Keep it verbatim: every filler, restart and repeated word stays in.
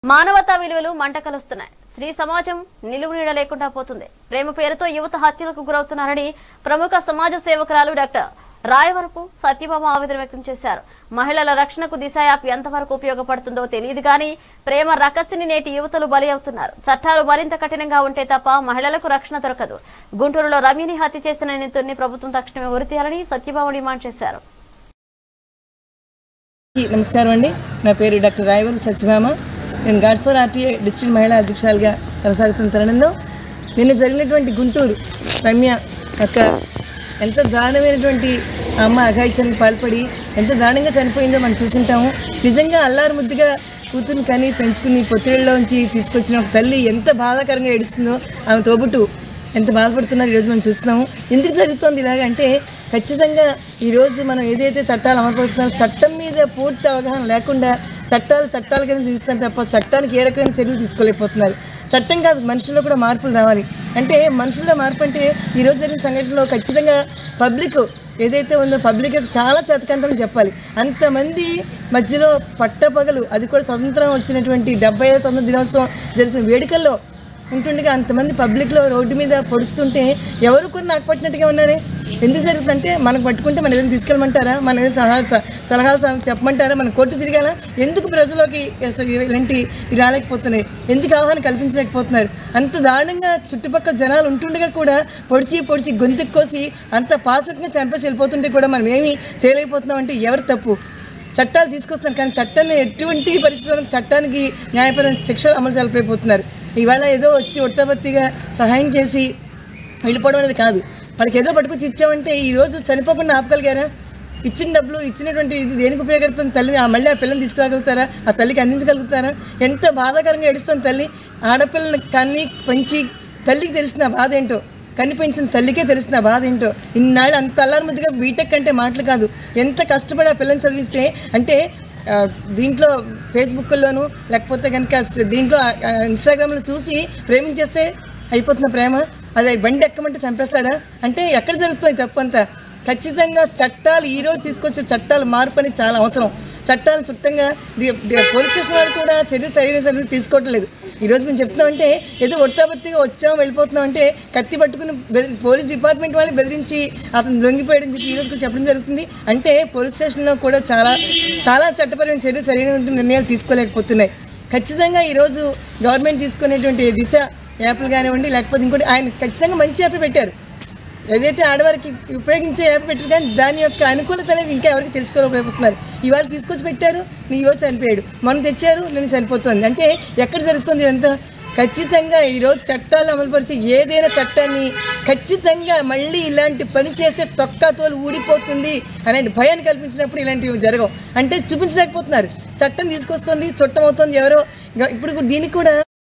మానవతా విలువలు మంటకలుస్తున్నాయి. స్త్రీ సమాజం నిలువునీడ లేకుండా పోతుంది. ప్రేమ పేరుతో యువత హత్యలకు గురవుతున్నారని ప్రముఖ సమాజ సేవకురాలు డాక్టర్ రాయవరపు సత్యభామ ఆవేదన వ్యక్తం చేశారు. మహిళల రక్షణకు దిశ యాప్ ఎంతవరకు ఉపయోగపడుతుందో తెలియదు కానీ ప్రేమ రకసిని నేటి యువతలు బలి అవుతున్నారు. చట్టాలు మరింత కఠినంగా ఉంటే తప్ప మహిళలకు రక్షణ దొరకదు. గుంటూరులో రమ్యని హత్య చేసిన నిందితుడిని ప్రభుత్వం తక్షణమే ఉరితీయాలని సత్యభామ డిమాండ్ చేశారు. నమస్కారం అండి, నా పేరు డాక్టర్ రాయవరపు సత్యభామ. నేను గాడ్స్ ఫర్ ఆర్టీఐ డిస్ట్రిక్ట్ మహిళా అధ్యక్షురాలుగా కొనసాగుతున్న తరుణంలో నిన్న జరిగినటువంటి గుంటూరు రమ్య యొక్క ఎంత దారుణమైనటువంటి అమ్మ అఘాయిత్యానికి పాల్పడి ఎంత దారుణంగా చనిపోయిందో మనం చూసుంటాము. నిజంగా అల్లారు ముద్దుగా కూతురుని కని పెంచుకుని పొత్తిళ్ళలోంచి తీసుకొచ్చిన ఒక తల్లి ఎంత బాధాకరంగా ఏడుస్తుందో, ఆమె తోబుట్టు ఎంత బాధపడుతున్నారు ఈరోజు మనం చూస్తున్నాము. ఎందుకు జరుగుతుంది ఇలాగంటే ఖచ్చితంగా ఈరోజు మనం ఏదైతే చట్టాలు అమలుపరుస్తున్నామో చట్టం మీద పూర్తి అవగాహన లేకుండా చట్టాలు చట్టాలు కింద చూస్తున్నారు తప్ప చట్టానికి ఏ రకమైన చర్యలు తీసుకోలేకపోతున్నారు. చట్టం కాదు, మనుషుల్లో కూడా మార్పులు రావాలి. అంటే మనుషుల్లో మార్పు అంటే ఈరోజు జరిగిన సంఘటనలో ఖచ్చితంగా పబ్లిక్ ఏదైతే ఉందో పబ్లిక్ చాలా చేతకంతని చెప్పాలి. అంతమంది మధ్యలో పట్టపగలు, అది కూడా స్వతంత్రం వచ్చినటువంటి డెబ్బై ఐదు స్వతంత్ర దినోత్సవం జరుగుతున్న వేడుకల్లో ఉంటుండగా అంతమంది పబ్లిక్లో రోడ్డు మీద పొడుస్తుంటే ఎవరు కూడా నాకు పట్టినట్టుగా ఉన్నారే. ఎందుకు జరుగుతుందంటే మనకు పట్టుకుంటే మన ఏదైనా తీసుకెళ్ళమంటారా, మన ఏదైనా సలహా సలహాలు చెప్పమంటారా, మన కోర్టు తిరిగాల? ఎందుకు ప్రజలోకి ఇలాంటి రాలేకపోతున్నాయి, ఎందుకు అవగాహన కల్పించలేకపోతున్నారు? అంత దారుణంగా చుట్టుపక్కల జనాలు ఉంటుండగా కూడా పొడిచి పొడిచి గొంతుకు కోసి అంత పాసకంగా చంపేసి వెళ్ళిపోతుంటే కూడా మనం ఏమీ చేయలేకపోతున్నాం అంటే ఎవరు తప్పు? చట్టాలు తీసుకొస్తున్నారు కానీ చట్టాన్ని ఎటువంటి పరిస్థితుల్లో చట్టానికి న్యాయపరమైన శిక్షలు అమలు చేయలేకపోతున్నారు. ఇవాళ ఏదో వచ్చి ఉడతబత్తిగా సహాయం చేసి వెళ్ళిపోవడం అనేది కాదు. వాళ్ళకి ఏదో పట్టుకొచ్చి ఇచ్చామంటే ఈరోజు చనిపోకుండా ఆపగలిగారా? ఇచ్చిన డబ్బులు ఇచ్చినటువంటి ఇది దేనికి ఉపయోగపడుతుంది? తల్లి ఆ మళ్ళీ ఆ పిల్లని తీసుకురాగలుగుతారా? ఆ తల్లికి అందించగలుగుతారా? ఎంత బాధాకరంగా ఏడుస్తుంది తల్లి. ఆడపిల్లని కన్ని పెంచి తల్లికి తెలిసిన బాధ ఏంటో, కన్ని పెంచిన తల్లికే తెలిసిన బాధ ఏంటో. ఇన్నాళ్ళు అంత అల్లారు ముద్దుగా బీటెక్ అంటే మాటలు కాదు, ఎంత కష్టపడి ఆ పిల్లని చదివిస్తే అంటే దీంట్లో ఫేస్బుక్లోను లేకపోతే కనుక దీంట్లో ఇన్స్టాగ్రామ్లో చూసి ప్రేమించేస్తే అయిపోతున్న ప్రేమ, అది బండి ఎక్కమంటే చంపేస్తాడా? అంటే ఎక్కడ జరుగుతుంది తప్పు అంతా? ఖచ్చితంగా చట్టాలు ఈరోజు తీసుకొచ్చే చట్టాలు మార్పు అనేది చాలా అవసరం. చట్టాలు చుట్టంగా పోలీస్ స్టేషన్ వాళ్ళు కూడా చర్య సరైన చర్యలు తీసుకోవట్లేదు. ఈరోజు మేము చెప్తున్నామంటే ఏదో ఒడతాబత్తిగా వచ్చాము వెళ్ళిపోతున్నాం అంటే కత్తి పట్టుకుని బెదిరి పోలీస్ డిపార్ట్మెంట్ వాళ్ళు బెదిరించి అతను లొంగిపోయాడని చెప్పి ఈరోజు కూడా చెప్పడం జరుగుతుంది. అంటే పోలీస్ స్టేషన్లో కూడా చాలా చాలా చట్టపరమైన చర్యలు సరైన నిర్ణయాలు తీసుకోలేకపోతున్నాయి. ఖచ్చితంగా ఈరోజు గవర్నమెంట్ తీసుకునేటువంటి దిశ యాప్లు కానివ్వండి లేకపోతే ఇంకోటి ఆయన ఖచ్చితంగా మంచి యాప్ పెట్టారు. ఏదైతే ఆడవారికి ఉపయోగించే యాప్ పెట్టారు కానీ దాని యొక్క అనుకూలత అనేది ఇంకా ఎవరికి తెలుసుకోలేకపోతున్నారు. ఇవాళ తీసుకొచ్చి పెట్టారు, నీ ఈరోజు చనిపోయాడు, మనం తెచ్చారు నేను చనిపోతుంది అంటే ఎక్కడ జరుగుతుంది ఇదంతా? ఖచ్చితంగా ఈరోజు చట్టాలు అమలుపరిచి ఏదైనా చట్టాన్ని ఖచ్చితంగా మళ్ళీ ఇలాంటి పని చేస్తే తొక్కతోలు ఊడిపోతుంది అనే భయాన్ని కల్పించినప్పుడు ఇలాంటివి జరగవు. అంటే చూపించలేకపోతున్నారు. చట్టం తీసుకొస్తుంది, చుట్టం అవుతుంది ఎవరో. ఇప్పుడు దీనికి కూడా